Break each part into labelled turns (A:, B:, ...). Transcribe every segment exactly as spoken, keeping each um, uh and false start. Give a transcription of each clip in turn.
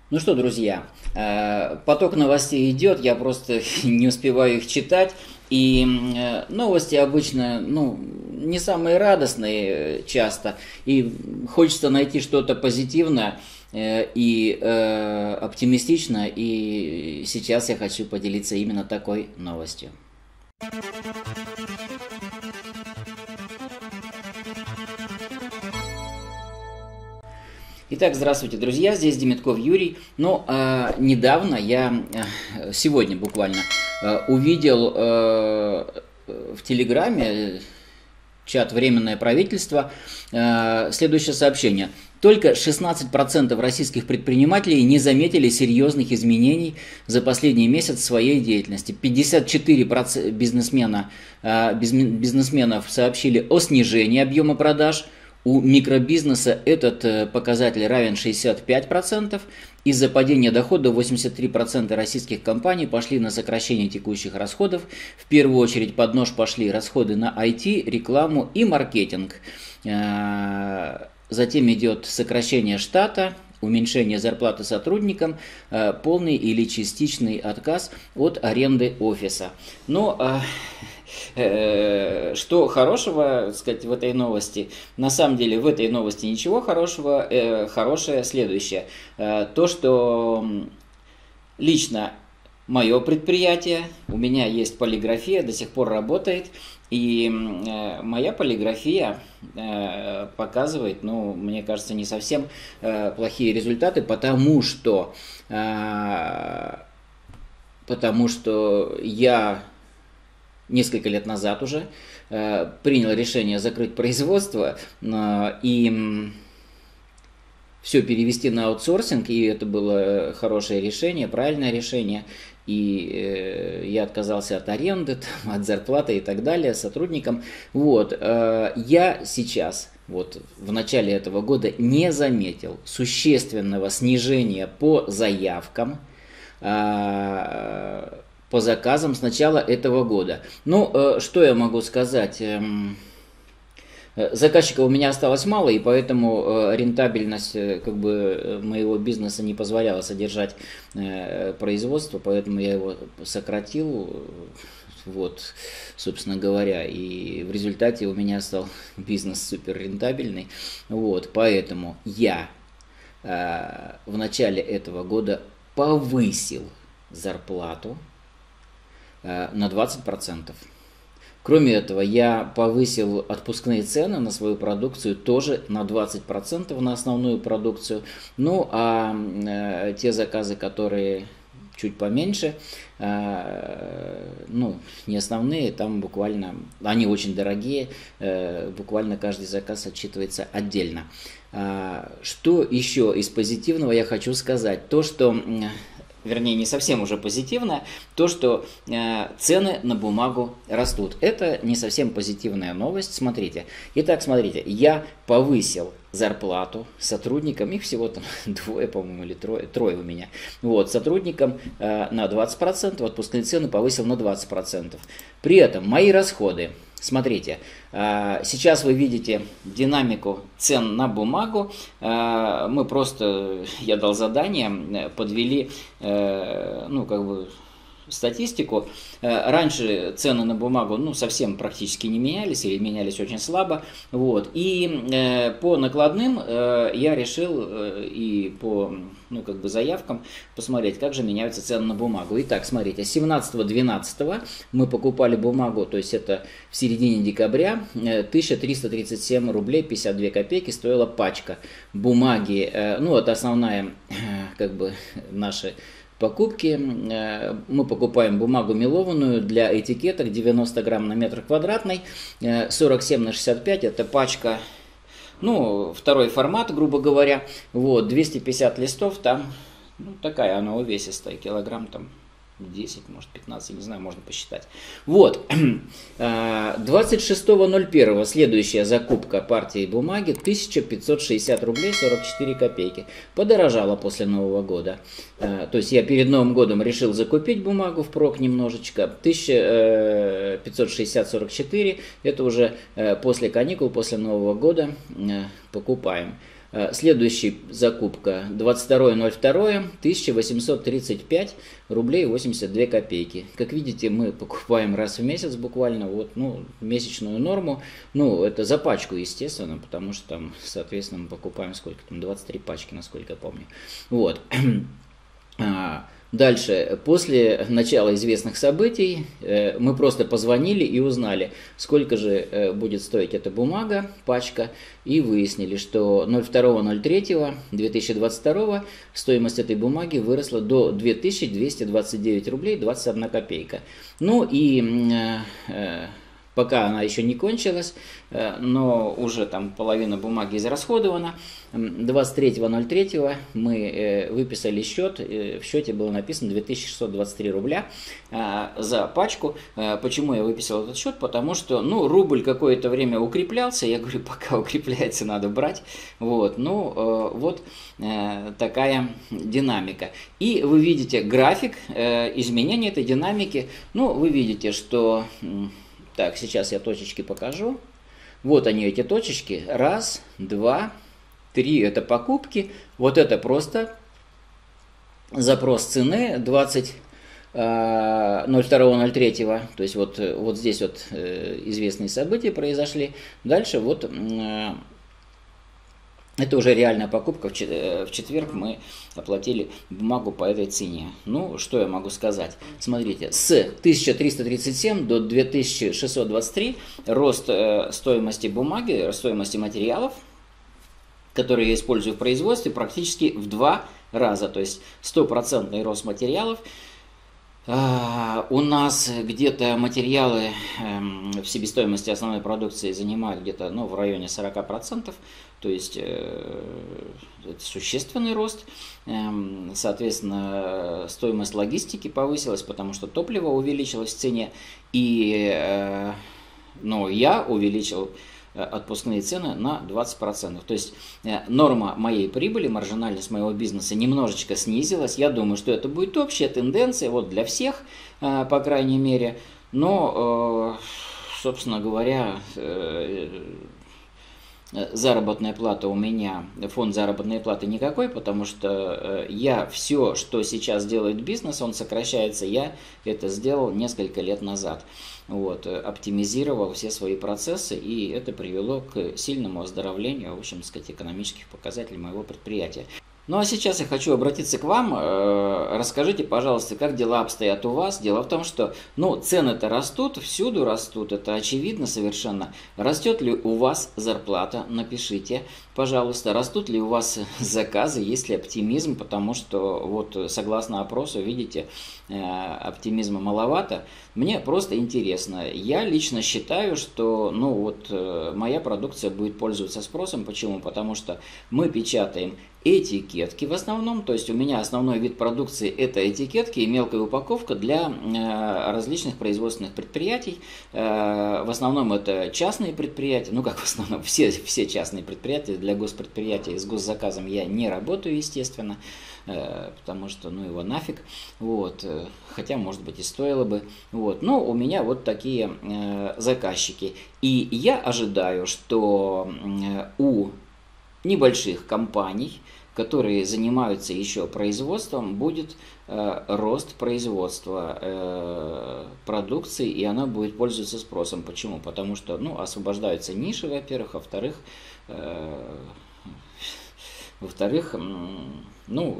A: Ну что, друзья, э, поток новостей идет, я просто не успеваю их читать. И э, новости обычно, ну, не самые радостные э, часто. И хочется найти что-то позитивное э, и э, оптимистичное. И сейчас я хочу поделиться именно такой новостью. Итак, здравствуйте, друзья, здесь Демитков Юрий. Ну, э, недавно я, э, сегодня буквально, э, увидел э, в Телеграме, чат «Временное правительство», э, следующее сообщение. Только шестнадцать процентов российских предпринимателей не заметили серьезных изменений за последний месяц своей деятельности. пятьдесят четыре процента бизнесмена, э, бизнесменов сообщили о снижении объема продаж. У микробизнеса этот показатель равен шестьдесят пять процентов. Из-за падения дохода восемьдесят три процента российских компаний пошли на сокращение текущих расходов. В первую очередь под нож пошли расходы на ай ти, рекламу и маркетинг. Затем идет сокращение штата, уменьшение зарплаты сотрудникам, полный или частичный отказ от аренды офиса. Но что хорошего, так сказать, в этой новости? На самом деле в этой новости ничего хорошего. Э, хорошее следующее. Э, то, что лично мое предприятие, у меня есть полиграфия, до сих пор работает. И э, моя полиграфия э, показывает, ну, мне кажется, не совсем э, плохие результаты, потому что, э, потому что я несколько лет назад уже э, принял решение закрыть производство э, и все перевести на аутсорсинг, и это было хорошее решение, правильное решение. И э, я отказался от аренды, там, от зарплаты и так далее сотрудникам. Вот, э, я сейчас, вот в начале этого года, не заметил существенного снижения по заявкам, э, по заказам с начала этого года. Ну, что я могу сказать? Заказчиков у меня осталось мало, и поэтому рентабельность как бы моего бизнеса не позволяла содержать производство, поэтому я его сократил, вот, собственно говоря, и в результате у меня стал бизнес супер рентабельный, вот, поэтому я в начале этого года повысил зарплату на двадцать процентов. Кроме этого, я повысил отпускные цены на свою продукцию тоже на двадцать процентов на основную продукцию. Ну, а э, те заказы, которые чуть поменьше, э, ну, не основные, там буквально, они очень дорогие, э, буквально каждый заказ отчитывается отдельно. Э, что еще из позитивного я хочу сказать? То, что... вернее, не совсем уже позитивное, то, что э, цены на бумагу растут. Это не совсем позитивная новость. Смотрите. Итак, смотрите, я повысил зарплату сотрудникам, их всего там двое, по-моему, или трое, трое у меня. Вот, сотрудникам э, на двадцать процентов, отпускные цены повысил на двадцать процентов. При этом мои расходы, смотрите, э, сейчас вы видите динамику цен на бумагу. Э, мы просто, я дал задание, подвели, э, ну, как бы, статистику. Раньше цены на бумагу, ну, совсем практически не менялись или менялись очень слабо. Вот. И э, по накладным э, я решил э, и по, ну, как бы заявкам посмотреть, как же меняются цены на бумагу. Итак, смотрите, семнадцатого двенадцатого мы покупали бумагу, то есть это в середине декабря, тысяча триста тридцать семь рублей пятьдесят две копейки стоила пачка бумаги. Э, ну, это основная, э, как бы, наши покупки. Мы покупаем бумагу мелованную для этикеток девяносто грамм на метр квадратный, сорок семь на шестьдесят пять, это пачка, ну, второй формат, грубо говоря, вот, двести пятьдесят листов, там, ну, такая она увесистая, килограмм там десять, может пятнадцать, не знаю, можно посчитать. Вот, двадцать шестого ноль первого следующая закупка партии бумаги тысяча пятьсот шестьдесят рублей сорок четыре копейки. Подорожала после Нового года. То есть я перед Новым годом решил закупить бумагу впрок немножечко. тысяча пятьсот шестьдесят сорок четыре, это уже после каникул, после Нового года покупаем. Следующая закупка двадцать второе ноль второе, тысяча восемьсот тридцать пять рублей восемьдесят две копейки. Как видите, мы покупаем раз в месяц буквально, вот, ну, месячную норму. Ну, это за пачку, естественно, потому что там, соответственно, мы покупаем сколько там, двадцать три пачки, насколько я помню. Вот. Дальше, после начала известных событий, мы просто позвонили и узнали, сколько же будет стоить эта бумага, пачка, и выяснили, что ноль второго ноль третьего две тысячи двадцать второго стоимость этой бумаги выросла до две тысячи двести двадцать девять рублей двадцать одна копейка. Ну и э, пока она еще не кончилась, но уже там половина бумаги израсходована. двадцать третьего ноль третьего мы выписали счет, в счете было написано две тысячи шестьсот двадцать три рубля за пачку. Почему я выписал этот счет? Потому что, ну, рубль какое-то время укреплялся, я говорю, пока укрепляется, надо брать. Вот, ну, вот такая динамика. И вы видите график изменения этой динамики. Ну, вы видите, что... Так, сейчас я точечки покажу. Вот они, эти точечки. Раз, два, три. Это покупки. Вот это просто запрос цены двадцать ноль второго ноль третьего. То есть вот, вот здесь вот известные события произошли. Дальше вот... Это уже реальная покупка. В четверг мы оплатили бумагу по этой цене. Ну, что я могу сказать? Смотрите, с тысяча триста тридцать семь до две тысячи шестьсот двадцать три рост стоимости бумаги, стоимости материалов, которые я использую в производстве, практически в два раза. То есть стопроцентный рост материалов. У нас где-то материалы в себестоимости основной продукции занимают где-то, ну, в районе сорока процентов. То есть это существенный рост. Соответственно, стоимость логистики повысилась, потому что топливо увеличилось в цене. И, ну, я увеличил отпускные цены на двадцать процентов. То есть норма моей прибыли, маржинальность моего бизнеса немножечко снизилась. Я думаю, что это будет общая тенденция вот для всех, по крайней мере. Но, собственно говоря, заработная плата у меня, фонд заработной платы никакой, потому что я все, что сейчас делает бизнес, он сокращается, я это сделал несколько лет назад. Вот, оптимизировал все свои процессы, и это привело к сильному оздоровлению, в общем, сказать, экономических показателей моего предприятия. Ну а сейчас я хочу обратиться к вам. Расскажите, пожалуйста, как дела обстоят у вас. Дело в том, что, ну, цены-то растут, всюду растут, это очевидно совершенно. Растет ли у вас зарплата? Напишите, пожалуйста. Растут ли у вас заказы, есть ли оптимизм, потому что, вот, согласно опросу, видите, оптимизма маловато. Мне просто интересно. Я лично считаю, что, ну, вот, моя продукция будет пользоваться спросом. Почему? Потому что мы печатаем этикетки в основном, то есть у меня основной вид продукции это этикетки и мелкая упаковка для э, различных производственных предприятий. Э, в основном это частные предприятия, ну как в основном, все, все частные предприятия. Для госпредприятия с госзаказом я не работаю, естественно, э, потому что, ну, его нафиг, вот, э, хотя, может быть, и стоило бы, вот, но у меня вот такие э, заказчики, и я ожидаю, что э, у небольших компаний, которые занимаются еще производством, будет э, рост производства э, продукции, и она будет пользоваться спросом. Почему? Потому что, ну, освобождаются ниши, во-первых, а во-вторых, э, во-вторых, э, ну,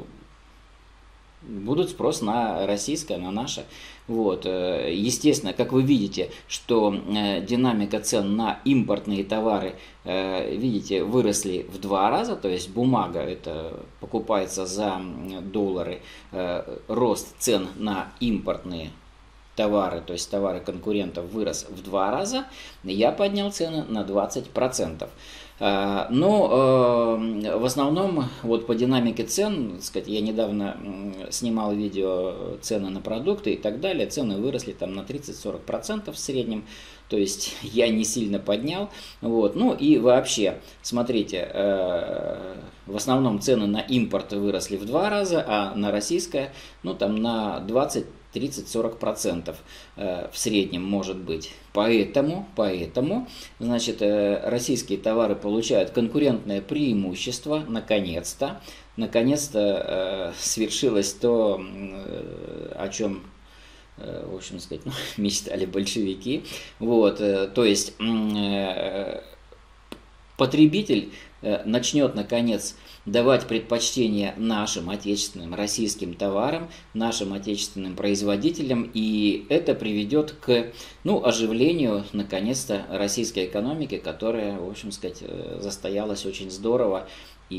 A: будут спрос на российское, на наше. Вот. Естественно, как вы видите, что динамика цен на импортные товары, видите, выросли в два раза, то есть бумага это покупается за доллары, рост цен на импортные товары, то есть товары конкурентов, вырос в два раза, я поднял цены на двадцать процентов. Но в основном вот по динамике цен, так сказать, я недавно снимал видео цены на продукты и так далее, цены выросли там на тридцать-сорок процентов в среднем, то есть я не сильно поднял. Вот. Ну и вообще, смотрите, в основном цены на импорт выросли в два раза, а на российское, ну там на двадцать, тридцать, сорок процентов в среднем может быть. Поэтому, поэтому, значит, российские товары получают конкурентное преимущество, наконец-то. Наконец-то э, свершилось то, э, о чем, э, в общем сказать, ну, мечтали большевики. Вот, э, то есть э, потребитель э, начнет, наконец, давать предпочтение нашим отечественным российским товарам, нашим отечественным производителям, и это приведет к, ну, оживлению, наконец-то, российской экономики, которая, в общем сказать, застоялась очень здорово,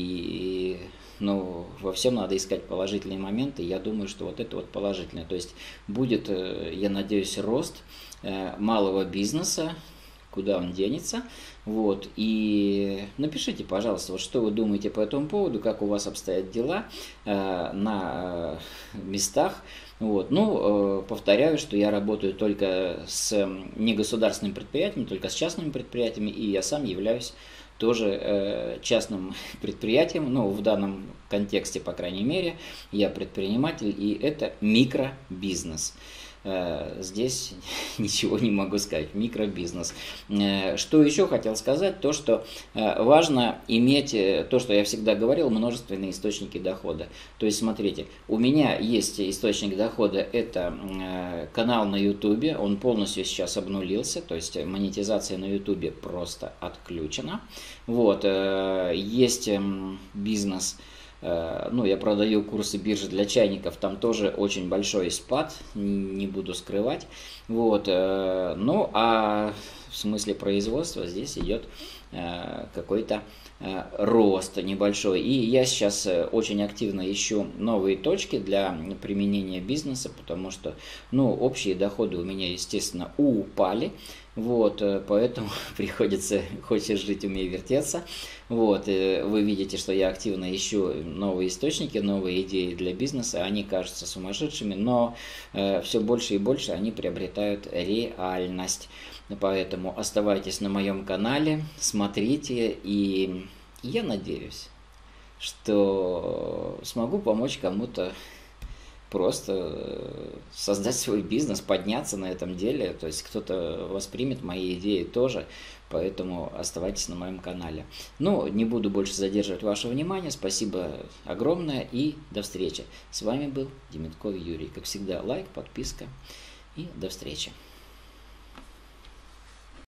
A: и, ну, во всем надо искать положительные моменты. Я думаю, что вот это вот положительное, то есть будет, я надеюсь, рост малого бизнеса, куда он денется. Вот. И напишите, пожалуйста, вот что вы думаете по этому поводу, как у вас обстоят дела э, на местах. Вот. Ну, э, повторяю, что я работаю только с негосударственными предприятиями, только с частными предприятиями, и я сам являюсь тоже э, частным предприятием, ну, в данном контексте, по крайней мере, я предприниматель, и это микробизнес. Здесь ничего не могу сказать, микробизнес. Что еще хотел сказать, то что важно иметь, то что я всегда говорил, множественные источники дохода. То есть смотрите, у меня есть источник дохода, это канал на ютубе, он полностью сейчас обнулился, то есть монетизация на ютубе просто отключена. Вот, есть бизнес. Ну, я продаю курсы биржи для чайников, там тоже очень большой спад, не буду скрывать. Вот, ну, а в смысле производства здесь идет какой-то рост небольшой. И я сейчас очень активно ищу новые точки для применения бизнеса, потому что, ну, общие доходы у меня, естественно, упали. Вот, поэтому приходится, хочешь жить, умей вертеться. Вот, вы видите, что я активно ищу новые источники, новые идеи для бизнеса. Они кажутся сумасшедшими, но э, все больше и больше они приобретают реальность. Поэтому оставайтесь на моем канале, смотрите, и я надеюсь, что смогу помочь кому-то просто создать свой бизнес, подняться на этом деле. То есть кто-то воспримет мои идеи тоже, поэтому оставайтесь на моем канале. Ну, не буду больше задерживать ваше внимание. Спасибо огромное и до встречи. С вами был Демитков Юрий. Как всегда, лайк, подписка и до встречи.